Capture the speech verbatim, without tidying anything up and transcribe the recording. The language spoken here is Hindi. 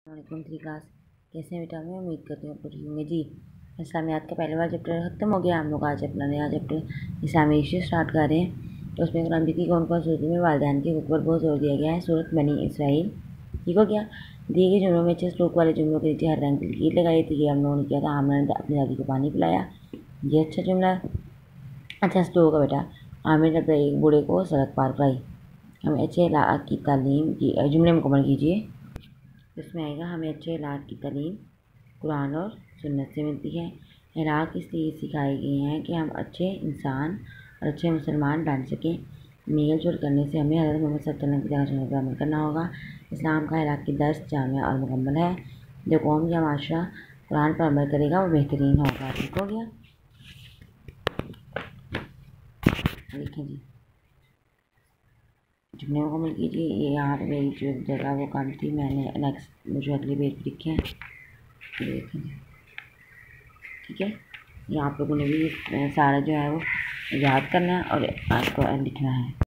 वालेकुम थ्री क्लास। कैसे हैं बेटा? मैं उम्मीद करती हूँ पूरी होंगे जी। इस्लामियात का पहले वाला चैप्टर ख़त्म हो गया। हम लोग आज अपना नया चैप्टर इस्लामी हिस्ट्री स्टार्ट कर रहे हैं। तो उसमें कुरान की कौन कौन सूरत में वालिदैन के हुक्म पर बहुत जोर दिया गया है। सूरत बनी इसराइल, ठीक हो गया। दिए गए जुमलों में अच्छे स्ट्रोक वाले जुमलों के नीचे हर रंग की लकीर लगाई थी। ये हम लोगों ने किया था। आमिर ने अपनी दादी को पानी पिलाया, ये अच्छा जुमला, अच्छा स्ट्रोक है बेटा। आमिर ने अपने एक बूढ़े को सड़क पार कराई। हमें अच्छे इलाक़ की तालीम की जुमले मुकम्मल कीजिए। इसमें आएगा हमें अच्छे इलाक़ की तालीम कुरान और सुन्नत से मिलती है। इलाक़ इसलिए सिखाए गए हैं कि हम अच्छे इंसान और अच्छे मुसलमान बन सकें। मेल जोल करने से हमें हज़रत मोहम्मद सल्लल्लाहु अलैहि वसल्लम की तरह अमल करना होगा। इस्लाम का इलाक़ की दर्स जामिया और मुकम्मल है। जो कौम या माशरा कुरान पर अमल करेगा वो बेहतरीन होगा। ठीक हो गया। देखें जी, जुमले मुकम्मल कीजिए। ये यहाँ पर मेरी जो जगह वो कम थी, मैंने नेक्स्ट मुझे अगले पेज पर लिखे हैं, देखें जी। ठीक है, ये आप लोगों ने भी सारा जो है वो याद करना है और आपको लिखना है।